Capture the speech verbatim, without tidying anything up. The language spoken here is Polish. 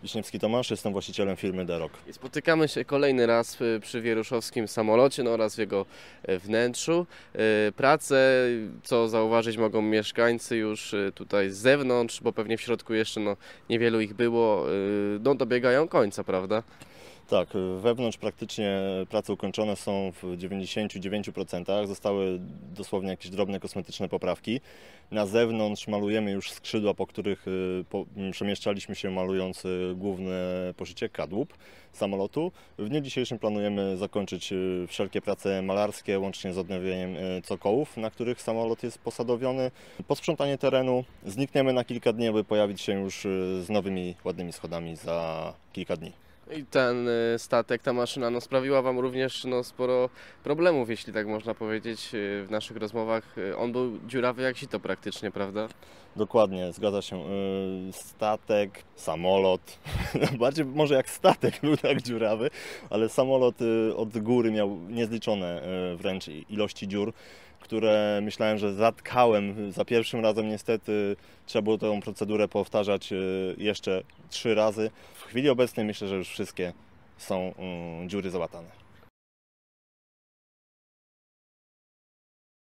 Wiśniewski Tomasz, jestem właścicielem firmy D-Rock. Spotykamy się kolejny raz przy wieruszowskim samolocie no oraz w jego wnętrzu. Prace, co zauważyć mogą mieszkańcy już tutaj z zewnątrz, bo pewnie w środku jeszcze no, niewielu ich było, no, dobiegają końca, prawda? Tak, wewnątrz praktycznie prace ukończone są w dziewięćdziesięciu dziewięciu procentach. Zostały dosłownie jakieś drobne kosmetyczne poprawki. Na zewnątrz malujemy już skrzydła, po których po, przemieszczaliśmy się, malując główne poszycie, kadłub samolotu. W dniu dzisiejszym planujemy zakończyć wszelkie prace malarskie, łącznie z odnowieniem cokołów, na których samolot jest posadowiony. Posprzątanie terenu, znikniemy na kilka dni, aby pojawić się już z nowymi, ładnymi schodami za kilka dni. I ten statek, ta maszyna no, sprawiła Wam również no, sporo problemów, jeśli tak można powiedzieć, w naszych rozmowach. On był dziurawy jak sito praktycznie, prawda? Dokładnie, zgadza się. Statek, samolot, bardziej może jak statek był tak dziurawy, ale samolot od góry miał niezliczone wręcz ilości dziur, które myślałem, że zatkałem za pierwszym razem. Niestety trzeba było tę procedurę powtarzać jeszcze trzy razy. W chwili obecnej myślę, że już wszystkie są dziury załatane.